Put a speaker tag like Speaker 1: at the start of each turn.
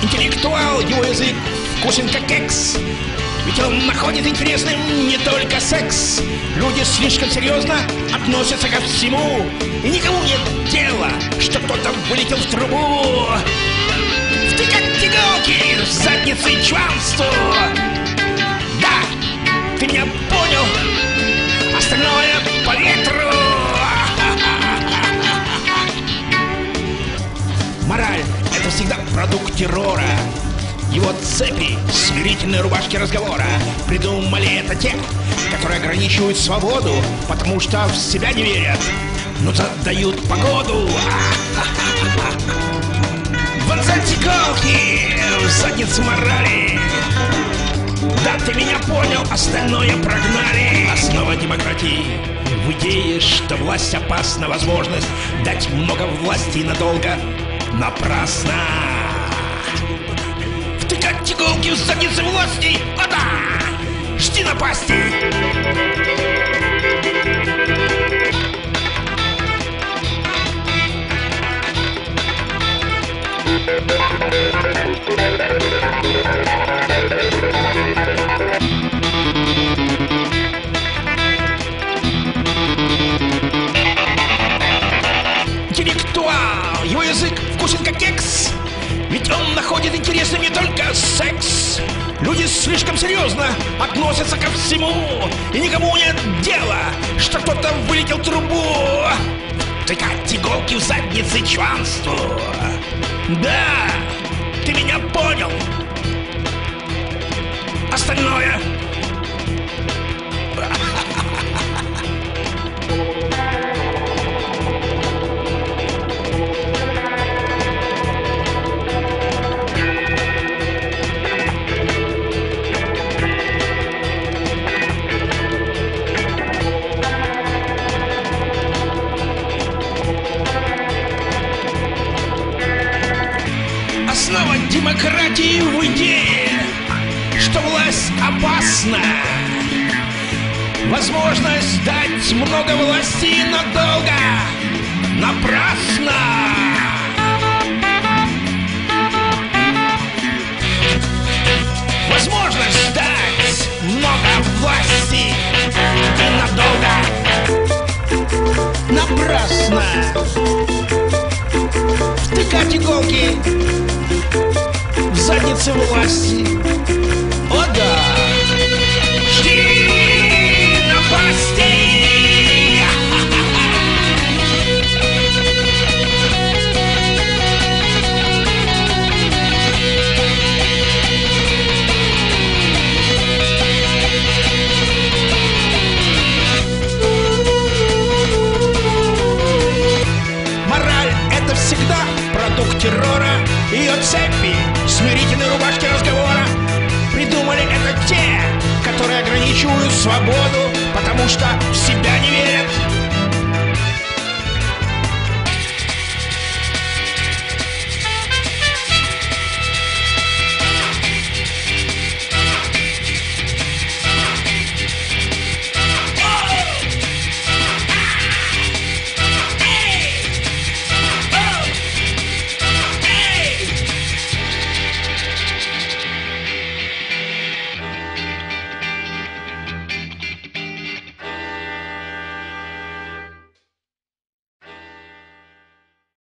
Speaker 1: Интеллектуал, его язык вкусен как кекс. Ведь он находит интересным не только секс. Люди слишком серьезно относятся ко всему, и никому нет дела, что кто-то вылетел в трубу. Втыкать иголки в задницы чванству. Да, ты меня понял. Остальное по ветру. Мораль — это всегда продукт террора. Его цепи, смирительные рубашки разговора, придумали это те, которые ограничивают свободу, потому что в себя не верят, но задают погоду. Вонзать иголки в задницу морали. Да, ты меня понял, остальное прогнали. Основа демократии в идее, что власть опасна, возможность дать много власти надолго напрасно. Втыкать иголки в задницы власти, а да, жди напасти. Интеллектуал, его язык вкусен как кекс. Ведь он находит интересным не только секс. Люди слишком серьезно относятся ко всему, и никому нет дела, что кто-то вылетел в трубу. Тыкать иголки в задницы чванству. Да, ты меня понял. Остальное... Основа демократии в идее, что власть опасна. Возможность дать много власти надолго напрасно. Возможность дать много власти и надолго напрасно. Втыкать иголки в задницы власти. О да! Жди напасти! Мораль — это всегда продукт террора. Ее цепи, смирительные рубашки разговора, придумали это те, которые ограничивают свободу, потому что в себя не верят.